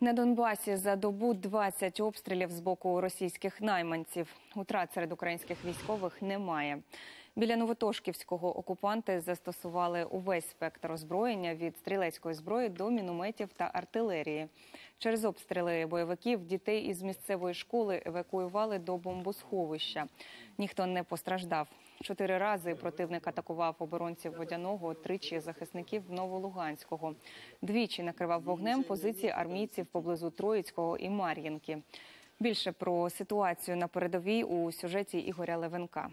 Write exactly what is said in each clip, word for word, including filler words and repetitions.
На Донбасі за добу двадцять обстрілів з боку російських найманців. Утрат серед українських військових немає. Біля Новотошківського окупанти застосували увесь спектр озброєння від стрілецької зброї до мінометів та артилерії. Через обстріли бойовиків дітей із місцевої школи евакуювали до бомбосховища. Ніхто не постраждав. Чотири рази противник атакував оборонців Водяного, тричі захисників Новолуганського. Двічі накривав вогнем позиції армійців поблизу Троїцького і Мар'їнки. Більше про ситуацію на передовій у сюжеті Ігоря Левенка.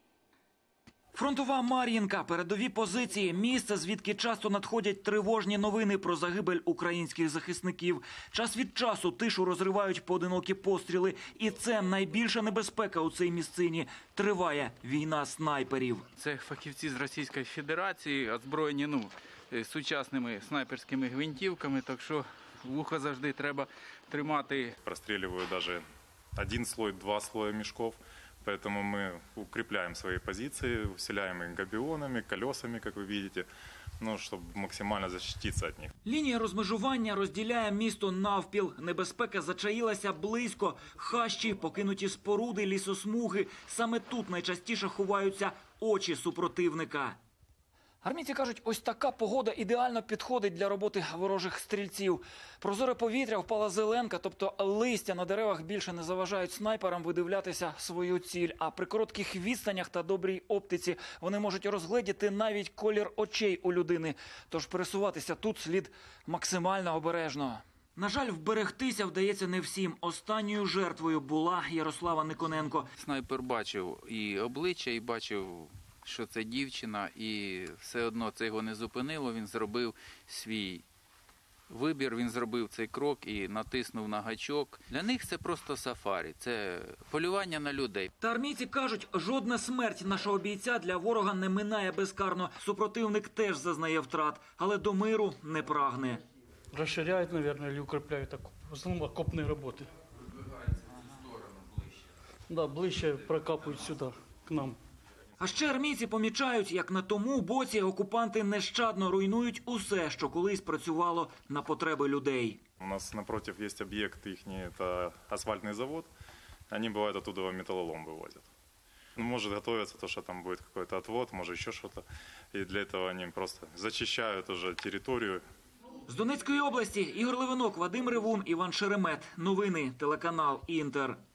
Фронтова Мар'їнка, передові позиції, місце, звідки часто надходять тривожні новини про загибель українських захисників. Час від часу тишу розривають поодинокі постріли. І це найбільша небезпека у цій місцині. Триває війна снайперів. Це фахівці з Російської Федерації, озброєні ну, сучасними снайперськими гвинтівками, так що вуха завжди треба тримати. Прострілюють навіть один слой, два слоя мішків. Поэтому мы укрепляем свои позиции, усиляем их габионами, колесами, как вы видите, ну, чтобы максимально защититься от них. Лінія розмежування розділяє місто навпіл. Небезпека зачаїлася близько. Хащі, покинуті споруди, лісосмуги. Саме тут найчастіше ховаються очі супротивника. Армійці кажуть, ось така погода ідеально підходить для роботи ворожих стрільців. Прозоре повітря, впала зеленка, тобто листя на деревах більше не заважають снайперам видивлятися свою ціль. А при коротких відстанях та добрій оптиці вони можуть розгледіти навіть колір очей у людини. Тож пересуватися тут слід максимально обережно. На жаль, вберегтися вдається не всім. Останньою жертвою була Ярослава Никоненко. Снайпер бачив і обличчя, і бачив, що це дівчина, і все одно це його не зупинило. Він зробив свій вибір, він зробив цей крок і натиснув на гачок. Для них це просто сафарі, це полювання на людей. Та армійці кажуть, жодна смерть нашого бійця для ворога не минає безкарно. Супротивник теж зазнає втрат, але до миру не прагне. Розширяють, мабуть, або укріпляють окоп. В основному окопні роботи. Вибігаються в цю сторону ближче. Да, ближче прокапують сюди, к нам. А ще армійці помічають, як на тому боці окупанти нещадно руйнують усе, що колись працювало на потреби людей. У нас напротив є об'єкт їхній, це асфальтний завод. Вони, буває, оттуда металлолом вивозять. Може готуватися, то, що там буде якийсь відвод, може ще щось. І для цього вони просто зачищають уже територію. З Донецької області Ігор Левенок, Вадим Ревун, Іван Шеремет. Новини, телеканал «Інтер».